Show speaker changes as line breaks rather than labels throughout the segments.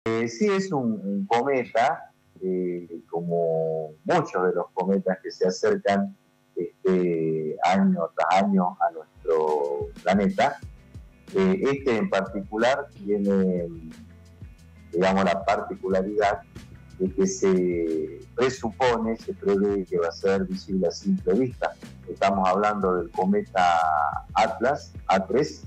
Sí, es un cometa, como muchos de los cometas que se acercan año tras año a nuestro planeta. Este en particular tiene, digamos, la particularidad de que se prevé que va a ser visible a simple vista. Estamos hablando del cometa Atlas, A3,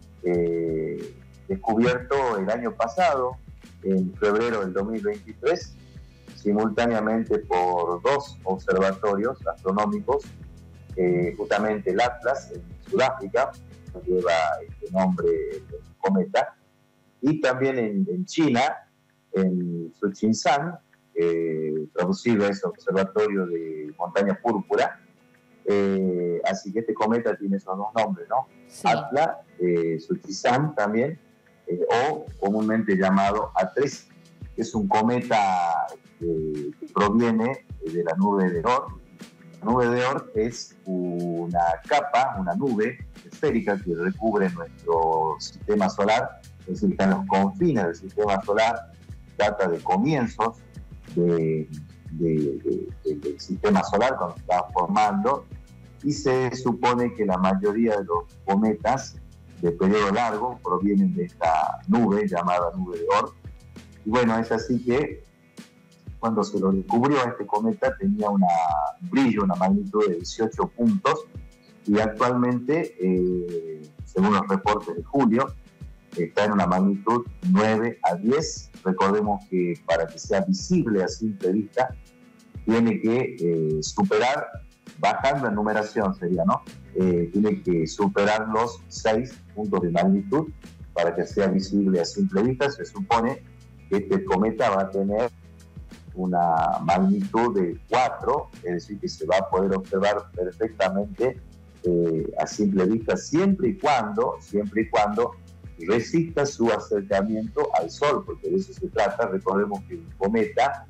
descubierto el año pasado, en febrero del 2023, simultáneamente por dos observatorios astronómicos, justamente el Atlas en Sudáfrica, que lleva este nombre del cometa, y también en China, en Suchinshan, traducido es Observatorio de Montaña Púrpura. Así que este cometa tiene esos dos nombres, ¿no? Sí. Atlas, Suchinshan también, o comúnmente llamado A3, que es un cometa que proviene de la nube de Oort. La nube de Oort es una capa, una nube esférica que recubre nuestro sistema solar, es decir, está en los confines del sistema solar, data de comienzos del sistema solar cuando se estaba formando, y se supone que la mayoría de los cometas de periodo largo provienen de esta nube llamada nube de Oort. Y bueno, es así que cuando se lo descubrió, este cometa tenía un brillo, una magnitud de 18 puntos, y actualmente, según los reportes de julio, está en una magnitud 9 a 10. Recordemos que para que sea visible a simple vista, tiene que superar, bajando en numeración sería, ¿no? Tiene que superar los 6 puntos de magnitud para que sea visible a simple vista. Se supone que este cometa va a tener una magnitud de 4, es decir, que se va a poder observar perfectamente a simple vista, siempre y cuando resista su acercamiento al Sol, porque de eso se trata. Recordemos que un cometa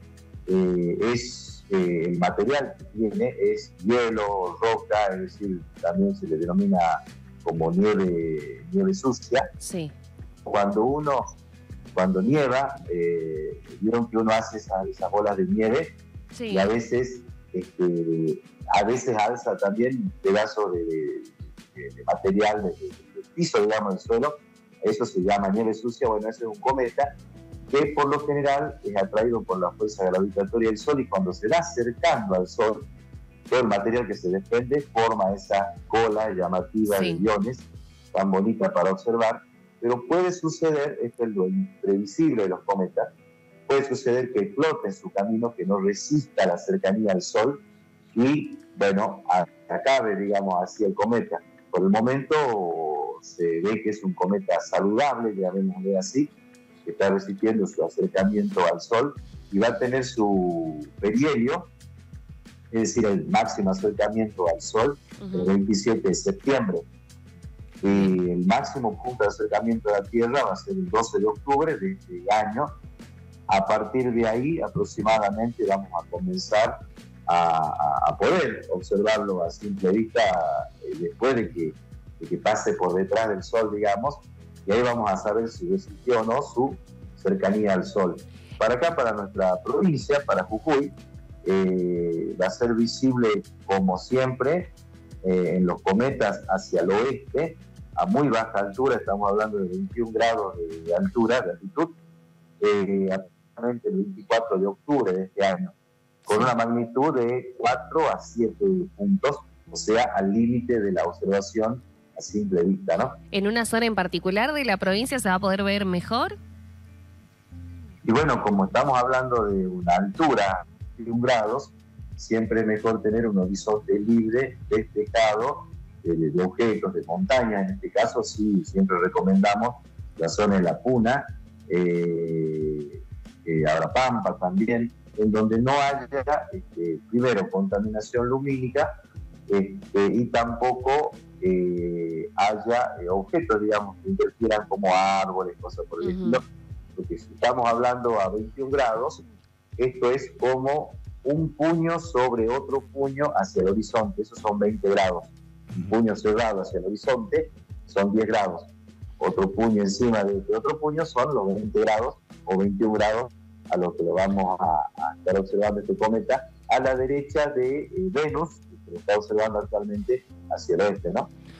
el material que tiene es hielo, roca, es decir, también se le denomina como nieve sucia. Sí. Cuando nieva, vieron que uno hace esas bolas de nieve, sí, y a veces alza también pedazos de material del piso, digamos, del suelo. Eso se llama nieve sucia. Bueno, ese es un cometa que por lo general es atraído por la fuerza gravitatoria del Sol, y cuando se va acercando al Sol, todo el material que se desprende forma esa cola llamativa, sí, de iones, tan bonita para observar. Pero puede suceder, esto es lo imprevisible de los cometas, puede suceder que explote en su camino, que no resista la cercanía al Sol, y bueno, acabe, digamos, así el cometa. Por el momento se ve que es un cometa saludable, llamémosle así, que está resistiendo su acercamiento al Sol, y va a tener su perihelio, es decir, el máximo acercamiento al Sol, el 27 de septiembre. Y el máximo punto de acercamiento a la Tierra va a ser el 12 de octubre de este año. A partir de ahí, aproximadamente, vamos a comenzar a poder observarlo a simple vista, después de que pase por detrás del Sol, digamos, y ahí vamos a saber si resistió o no su cercanía al Sol. Para acá, para nuestra provincia, para Jujuy, va a ser visible, como siempre, en los cometas hacia el oeste, a muy baja altura, estamos hablando de 21 grados de altura, de altitud, aproximadamente el 24 de octubre de este año, con una magnitud de 4 a 7 puntos, o sea, al límite de la observación a simple vista, ¿no?
¿En una zona en particular de la provincia se va a poder ver mejor?
Y bueno, como estamos hablando de una altura de 21 grados, siempre es mejor tener un horizonte libre, despejado, de objetos, de montaña. En este caso, sí, siempre recomendamos la zona de La Puna, Abrapampa también, en donde no haya, primero, contaminación lumínica, y tampoco haya objetos, digamos, que interfieran, como árboles, cosas por el estilo. Porque si estamos hablando a 21 grados, esto es como un puño sobre otro puño hacia el horizonte. Esos son 20 grados. Un puño cerrado hacia el horizonte son 10 grados. Otro puño encima de otro puño son los 20 grados. o 21 grados a lo que lo vamos a estar observando este cometa a la derecha de Venus, que lo está observando actualmente hacia el oeste, ¿no?